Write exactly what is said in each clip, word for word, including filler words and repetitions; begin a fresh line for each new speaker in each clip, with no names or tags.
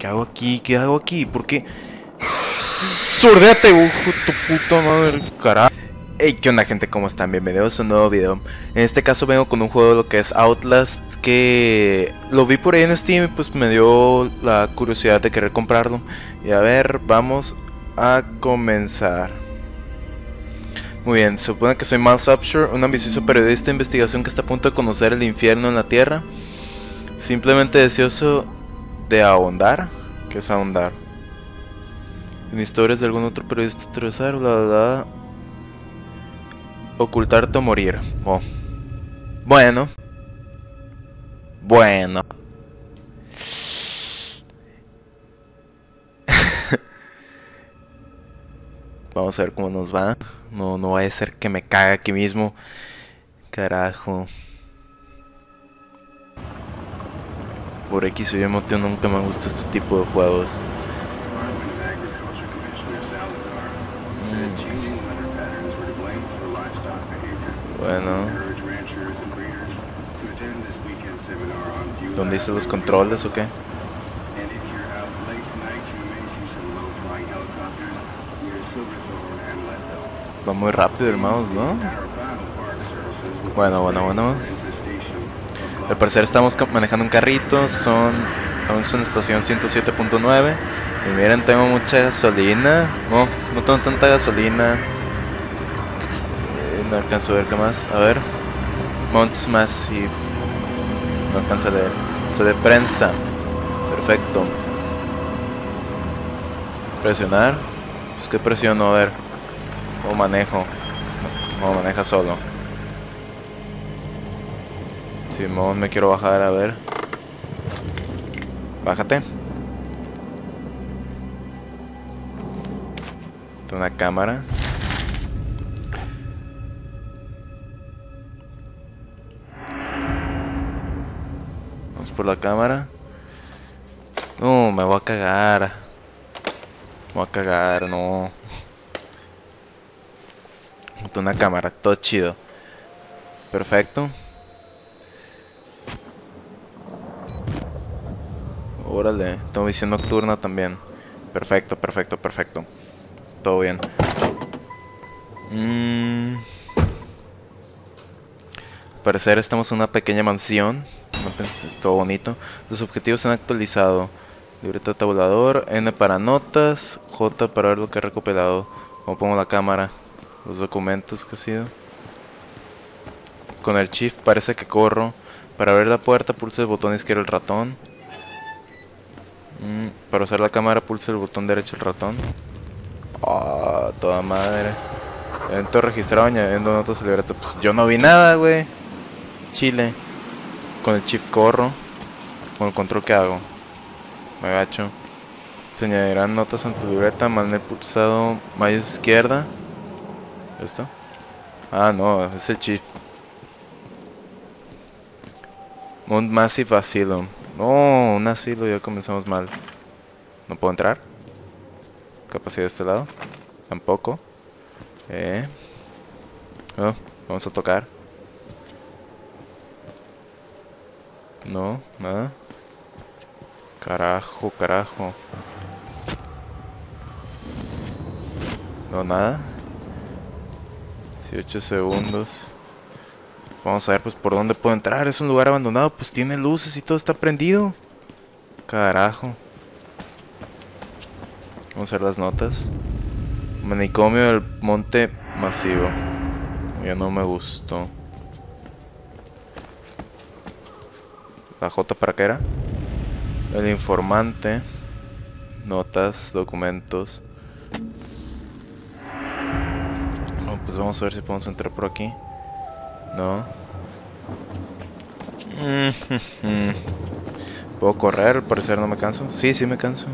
¿Qué hago aquí? ¿Qué hago aquí? ¿Por qué? ¡Sordéate, hijo de tu puta madre! ¡Carajo! Hey, ¿qué onda, gente? ¿Cómo están? Bienvenidos a un nuevo video. En este caso vengo con un juego lo que es Outlast, que lo vi por ahí en Steam y pues me dio la curiosidad de querer comprarlo. Y a ver, vamos a comenzar. Muy bien, se supone que soy Miles Upshur, un ambicioso periodista de investigación que está a punto de conocer el infierno en la tierra. Simplemente deseoso de ahondar. ¿Qué es ahondar? En historias de algún otro periodista atravesar, bla bla bla. Ocultarte o morir. Oh. Bueno. Bueno. Vamos a ver cómo nos va. No, no vaya a ser que me cague aquí mismo. Carajo. Por X o Y motivo nunca me gustó este tipo de juegos. Bueno. ¿Dónde hice los controles o qué? Va muy rápido el mouse, ¿no? Bueno, bueno, bueno. Al parecer estamos manejando un carrito. Son... Estamos en la estación ciento siete punto nueve. Y miren, tengo mucha gasolina. No, no tengo tanta gasolina. No alcanzo a ver qué más. A ver. Mounts Massive. No alcanza a leer. Eso de prensa. Perfecto. Presionar. Pues que presiono, a ver. ¿Cómo manejo? ¿Cómo maneja solo? Simón, me quiero bajar, a ver. Bájate. Tengo una cámara. Por la cámara. No, me voy a cagar. Me voy a cagar, no. Una cámara, todo chido. Perfecto. Órale, tengo visión nocturna también. Perfecto, perfecto, perfecto. Todo bien. Mm. Al parecer estamos en una pequeña mansión. Todo bonito. Los objetivos se han actualizado. Libreta tabulador, N para notas, J para ver lo que he recopilado. Como pongo la cámara, los documentos que ha sido. Con el shift parece que corro. Para abrir la puerta pulsa el botón izquierdo el ratón. mm, Para usar la cámara pulsa el botón derecho el ratón. Ah, oh, toda madre. Evento registrado añadiendo notas a libreta. Pues yo no vi nada, güey. Chile. Con el shift corro. Con el control que hago. Me agacho. Se añadirán notas en tu libreta. Mantener pulsado mayo izquierda. ¿Esto? Ah, no, es el shift. Mount Massive Asylum. No, un asilo, ya comenzamos mal. ¿No puedo entrar? Capacidad de este lado. Tampoco. Eh. Oh, vamos a tocar. No, nada. Carajo, carajo. No, nada. dieciocho segundos. Vamos a ver pues por dónde puedo entrar. Es un lugar abandonado, pues tiene luces y todo está prendido. Carajo. Vamos a ver las notas. Manicomio del Monte Masivo. Ya no me gustó. La J para qué era. El informante. Notas, documentos. Oh, pues vamos a ver si podemos entrar por aquí. No. ¿Puedo correr? Al parecer no me canso. Sí, sí me canso.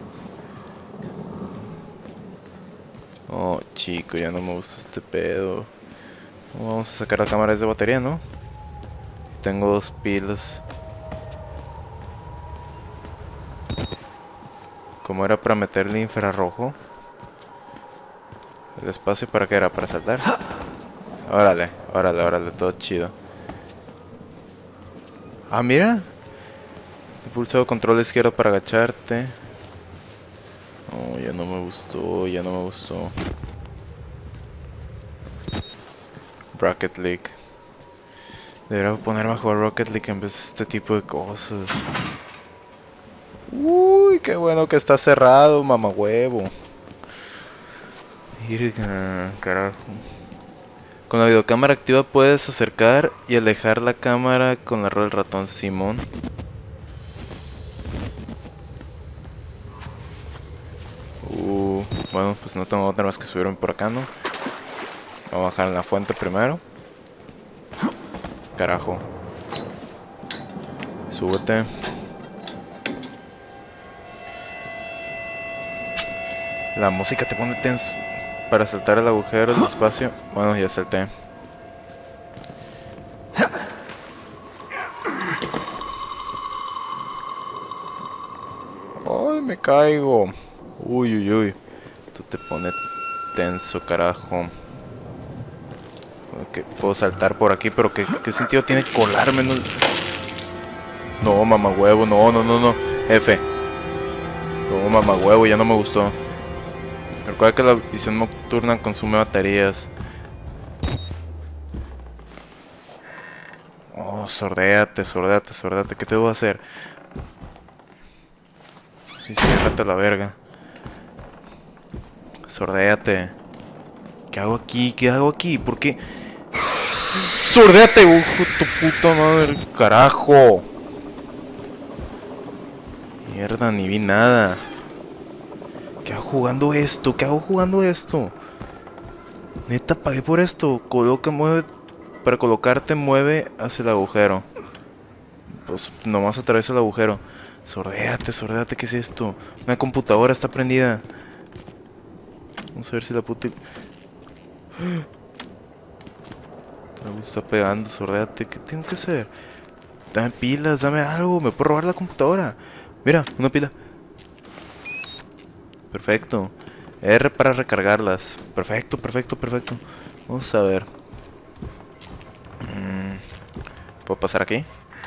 Oh, chico, ya no me gusta este pedo. Vamos a sacar la cámara de batería, ¿no? Tengo dos pilas. ¿Cómo era para meterle infrarrojo? ¿El espacio para qué era? ¿Para saltar? Órale, órale, órale, todo chido. Ah, mira. He pulsado control izquierdo para agacharte. No, ya no me gustó, ya no me gustó. Rocket League. Debería ponerme a jugar Rocket League en vez de este tipo de cosas. Uy, qué bueno que está cerrado, mamahuevo. Virga, carajo. Con la videocámara activa puedes acercar y alejar la cámara con la rueda del ratón, Simón. Uh, bueno, pues no tengo otra más que subirme por acá, ¿no? Vamos a bajar en la fuente primero. Carajo. Súbete. La música te pone tenso. Para saltar el agujero despacio. Bueno, ya salté. Ay, me caigo. Uy, uy, uy. Tú te pones tenso, carajo. Ok, puedo saltar por aquí, pero ¿qué, qué sentido tiene colarme en el... No, mamá huevo, no, no, no, no. F. No, mamá huevo, ya no me gustó. Recuerda que la visión nocturna consume baterías. Oh, sordéate, sordéate, sordéate. ¿Qué te voy a hacer? Sí, sí, déjate la verga. Sordéate. ¿Qué hago aquí? ¿Qué hago aquí? ¿Por qué? ¡Sordéate, hijo tu puta madre! ¡Carajo! Mierda, ni vi nada. ¿Qué hago jugando esto? ¿Qué hago jugando esto? Neta, pagué por esto. Coloca, mueve. Para colocarte, mueve hacia el agujero. Pues nomás atraviesa el agujero. Sordéate, sordéate, ¿qué es esto? Una computadora está prendida. Vamos a ver si la puta... Me está pegando, sordéate. ¿Qué tengo que hacer? Dame pilas, dame algo. Me puedo robar la computadora. Mira, una pila. Perfecto. R para recargarlas. Perfecto, perfecto, perfecto. Vamos a ver. Mm, ¿puedo pasar aquí?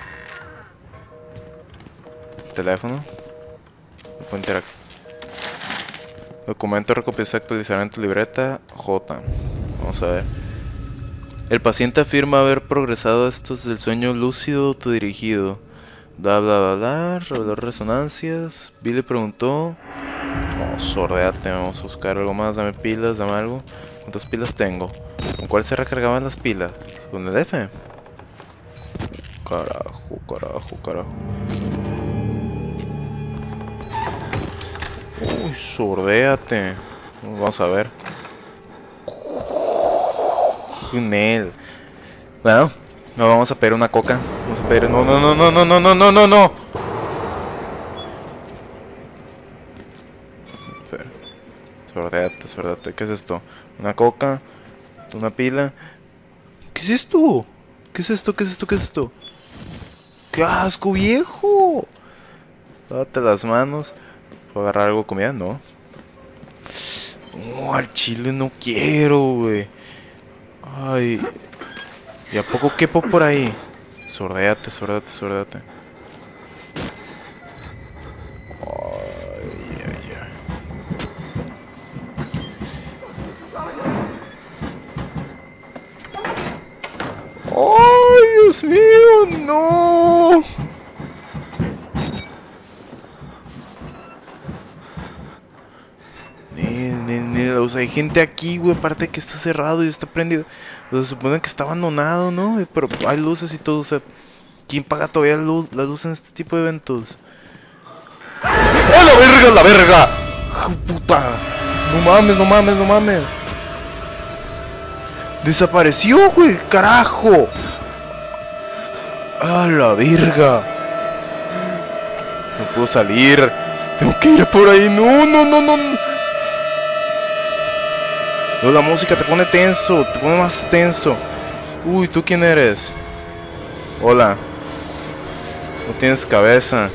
Teléfono. Puedo interactuar. Documento recopilación actualizar en tu libreta. J. Vamos a ver. El paciente afirma haber progresado a estos del sueño lúcido autodirigido. Bla bla bla bla. Reveló resonancias. Billy preguntó. No, sordéate, vamos a buscar algo más. Dame pilas, dame algo. ¿Cuántas pilas tengo? ¿Con cuál se recargaban las pilas? ¿Con el F? Carajo, carajo, carajo. Uy, sordéate. Vamos a ver. Nel. Bueno, no vamos a pedir una coca. Vamos a pedir. No, no, no, no, no, no, no, no, no, no. Sordéate, sordéate. ¿Qué es esto? Una coca. Una pila. ¿Qué es esto? ¿Qué es esto? ¿Qué es esto? ¿Qué es esto? ¡Qué asco, viejo! Lávate las manos. ¿Puedo agarrar algo de comida? No. No, al chile no quiero, güey. Ay. ¿Y a poco quepo por ahí? Sordéate, sordéate, sordéate. Ay, ay, ay. ¡Ay, Dios mío! ¡No! O sea, hay gente aquí, güey, aparte de que está cerrado y está prendido. O sea, se supone que está abandonado, ¿no? Pero hay luces y todo, o sea, ¿quién paga todavía la luz, la luz en este tipo de eventos? ¡Oh, la verga, la verga! ¡Hijo puta! No mames, no mames, no mames. Desapareció, güey, carajo. ¡A la verga! No puedo salir. Tengo que ir por ahí. No, no, no, no. No, la música te pone tenso, te pone más tenso. Uy, ¿tú quién eres? Hola. No tienes cabeza.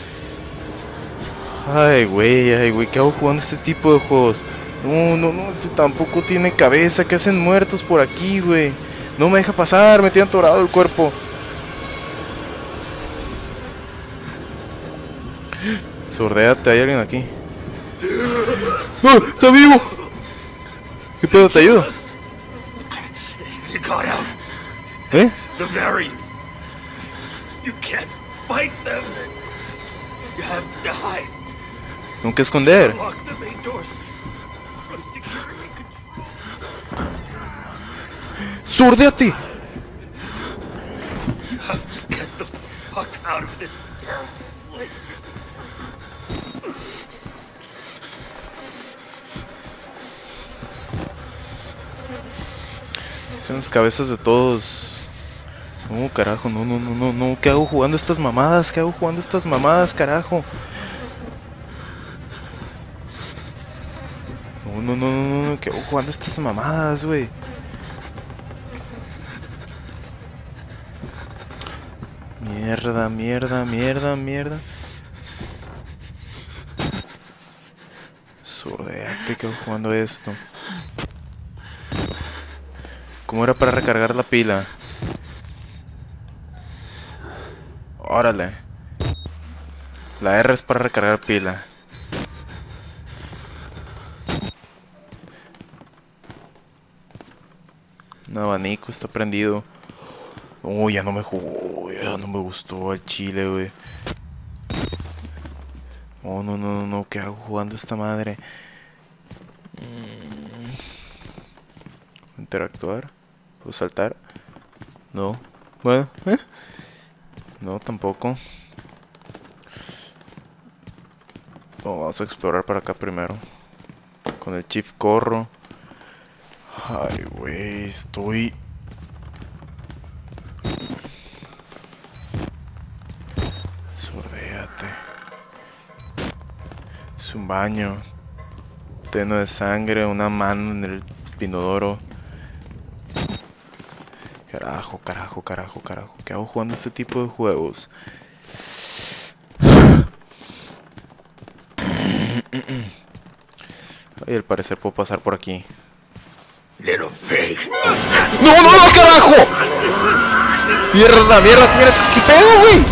Ay, güey, ay, güey, ¿qué hago jugando este tipo de juegos? No, no, no, este tampoco tiene cabeza. ¿Qué hacen muertos por aquí, güey? No me deja pasar, me tiene atorado el cuerpo. Sordéate, hay alguien aquí. ¡Ah! ¡Está vivo! ¿Qué pedo? ¿Te ayudo?
You got out.
¿Eh?
The variants. You can't fight them. You have to hide.
Tengo que esconder.
Lock the main doors from security control.
¡Sordéate!
You have to get the fuck out of this terrible place.
Son las cabezas de todos. No, carajo, no, no, no, no, no. ¿Qué hago jugando estas mamadas? ¿Qué hago jugando estas mamadas, carajo? No, no, no, no, no. ¿Qué hago jugando estas mamadas, güey? Mierda, mierda, mierda, mierda. Sordéate, ¿qué hago jugando esto? ¿Cómo era para recargar la pila? Órale. La R es para recargar pila. Un abanico está prendido. Oh, ya no me jugó, ya no me gustó el chile, güey. Oh, no, no, no, no, ¿qué hago jugando esta madre? Mm. Interactuar. ¿Puedo saltar? No. Bueno, ¿eh? No, tampoco. Oh, vamos a explorar para acá primero. Con el Chief corro. Ay, güey, estoy... Sordéate. Es un baño. Lleno de sangre, una mano en el inodoro. Carajo, carajo, carajo, carajo. ¿Qué hago jugando este tipo de juegos? Ay, al parecer puedo pasar por aquí.
Little pig.
¡No, no, no, carajo! ¡Mierda, mierda! mierda. ¿Qué pedo, güey?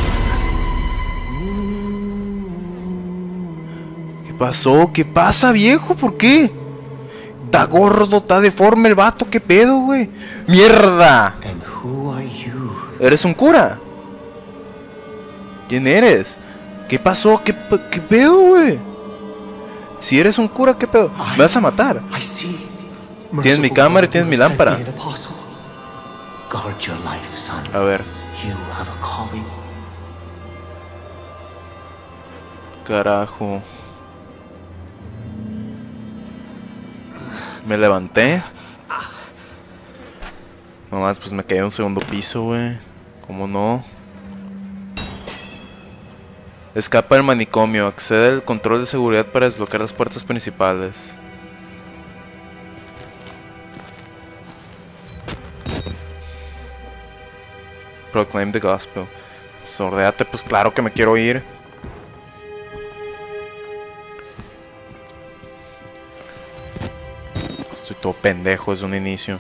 ¿Qué pasó? ¿Qué pasa, viejo? ¿Por qué? Está gordo, está deforme el vato. ¿Qué pedo, güey? ¡Mierda!
And who are you?
¿Eres un cura? ¿Quién eres? ¿Qué pasó? ¿Qué, qué pedo, güey? Si eres un cura, ¿qué pedo? ¿Me vas a matar?
I see.
Tienes mi cámara y tienes mi lámpara.
Guard your life, son.
A ver.
You have a calling.
Carajo. Me levanté. Nomás pues me caí en un segundo piso, güey. ¿Cómo no? Escapa del manicomio. Accede al control de seguridad para desbloquear las puertas principales. Proclaim the gospel. Sordéate, pues claro que me quiero ir. Estoy todo pendejo desde un inicio.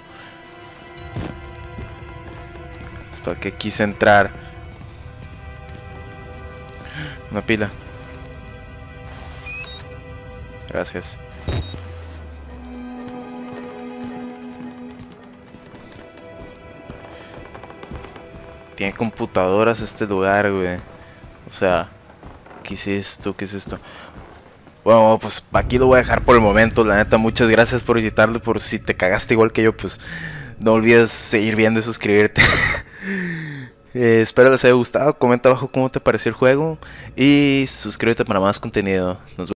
Es para que quise entrar. Una pila. Gracias. Tiene computadoras este lugar, güey. O sea, ¿qué es esto? ¿Qué es esto? Bueno, pues aquí lo voy a dejar por el momento. La neta, muchas gracias por visitarlo. Por si te cagaste igual que yo, pues no olvides seguir viendo y suscribirte. eh, espero les haya gustado. Comenta abajo cómo te pareció el juego. Y suscríbete para más contenido. Nos vemos.